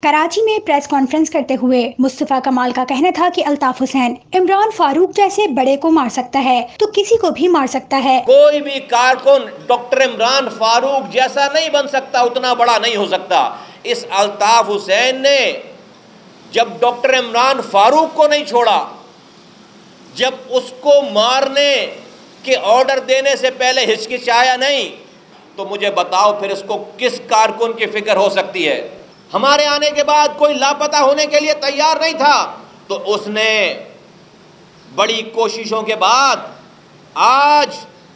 कराची में press conference करते हुए मुस्तफा कमाल का कहना था कि अल्ताफ हुसैन इमरान फारूक जैसे बड़े को मार सकता है तो किसी को भी मार सकता है। कोई भी कारकुन डॉक्टर इमरान फारूक जैसा नहीं बन सकता, उतना बड़ा नहीं हो सकता। इस अल्ताफ हुसैन ने जब डॉक्टर इमरान फारूक को नहीं छोड़ा, जब उसको मारने के ऑर्डर देने से पहले हिचकिचाया नहीं, तो मुझे बताओ फिर इसको किस कारकुन की फिक्र हो सकती है। हमारे आने के बाद कोई लापता होने के लिए तैयार नहीं था, तो उसने बड़ी कोशिशों के बाद आज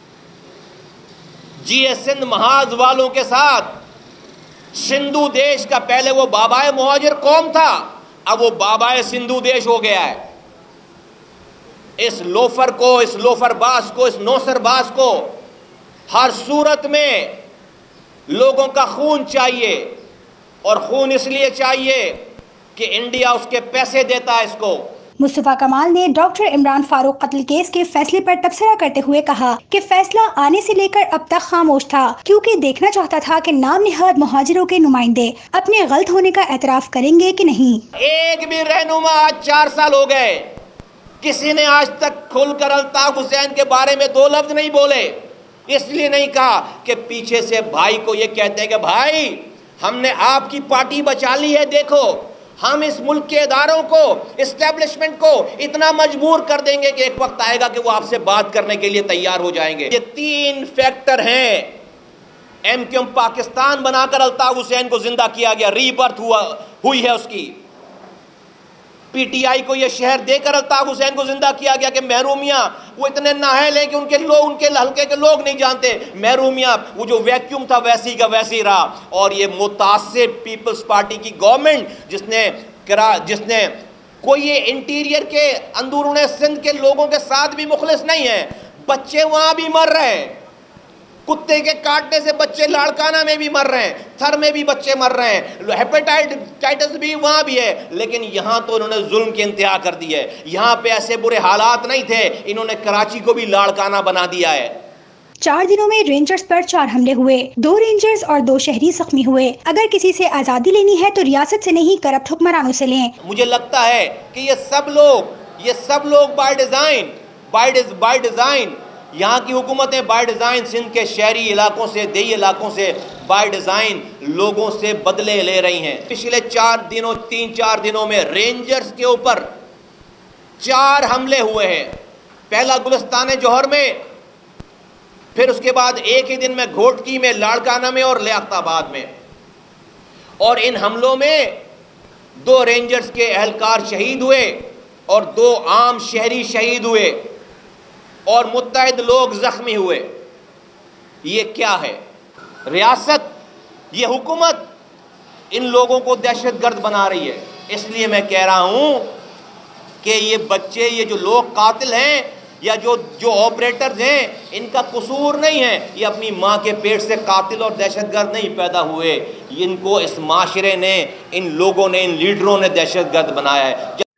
जीए सिंध महाज वालों के साथ सिंधु देश का, पहले वो बाबाए मुहाजिर कौम था, अब वो बाबाए सिंधु देश हो गया है। इस लोफर को, इस लोफरबाज को, इस नौसरबाज को हर सूरत में लोगों का खून चाहिए, और खून इसलिए चाहिए कि इंडिया उसके पैसे देता है इसको। मुस्तफा कमाल ने डॉक्टर इमरान फारूक कत्ल केस के फैसले पर तबसरा करते हुए कहा कि फैसला आने से लेकर अब तक खामोश था, क्योंकि देखना चाहता था कि नाम निहाद मुहाजिरों के नुमाइंदे अपने गलत होने का एतराफ करेंगे कि नहीं। एक भी रहनुमा, आज 4 साल हो गए, किसी ने आज तक खुलकर अल्ताफ हुसैन के बारे में 2 लफ्ज नहीं बोले। इसलिए नहीं कहा कि पीछे से भाई को ये कहते हैं कि भाई हमने आपकी पार्टी बचा ली है, देखो हम इस मुल्क के इदारों को, इस्टेब्लिशमेंट को इतना मजबूर कर देंगे कि एक वक्त आएगा कि वो आपसे बात करने के लिए तैयार हो जाएंगे। ये 3 फैक्टर हैं। एमक्यूएम पाकिस्तान बनाकर अल्ताफ हुसैन को जिंदा किया गया, रीबर्थ हुई है उसकी। पीटीआई को यह शहर देकर अल्ताफ हुसैन को जिंदा किया गया कि महरूमिया वो इतने नाहल हैं कि उनके हल्के के लोग नहीं जानते। महरूमिया वो जो वैक्यूम था वैसी का वैसी रहा। और ये मुतासिब पीपल्स पार्टी की गवर्नमेंट जिसने कोई ये इंटीरियर के अंदरूने सिंध के लोगों के साथ भी मुखलिस नहीं है। बच्चे वहां भी मर रहे हैं, कुत्ते के काटने से बच्चे लाड़काना में भी मर रहे हैं, थर में भी बच्चे मर रहे हैं, हेपेटाइटिस भी वहां भी है। लेकिन यहां तो उन्होंने जुल्म की इंतहा कर दी है। यहां पे ऐसे बुरे हालात नहीं थे, इन्होंने कराची को भी लाड़काना बना दिया है। 4 दिनों में रेंजर्स पर 4 हमले हुए, 2 रेंजर्स और 2 शहरी जख्मी हुए। अगर किसी से आजादी लेनी है तो रियासत से नहीं, करप्ट हुक्मरानों से लें। मुझे लगता है कि ये सब लोग बाय डिजाइन यहाँ की हुकूमतें बाय डिज़ाइन सिंध के शहरी इलाकों से, देही इलाकों से बाय डिज़ाइन लोगों से बदले ले रही हैं। पिछले 3-4 दिनों में रेंजर्स के ऊपर 4 हमले हुए हैं। पहला गुलिस्तान जौहर में, फिर उसके बाद एक ही दिन में घोटकी में, लाड़काना में और लियाकताबाद में। और इन हमलों में 2 रेंजर्स के एहलकार शहीद हुए और 2 आम शहरी शहीद हुए और मुत्तहिद लोग जख्मी हुए। ये क्या है? रियासत, ये हुकूमत इन लोगों को दहशतगर्द बना रही है। इसलिए मैं कह रहा हूं कि ये बच्चे, ये जो लोग कातिल हैं या जो ऑपरेटर्स हैं, इनका कसूर नहीं है। ये अपनी माँ के पेट से कातिल और दहशतगर्द नहीं पैदा हुए। इनको इस माशरे ने, इन लोगों ने, इन लीडरों ने दहशतगर्द बनाया है।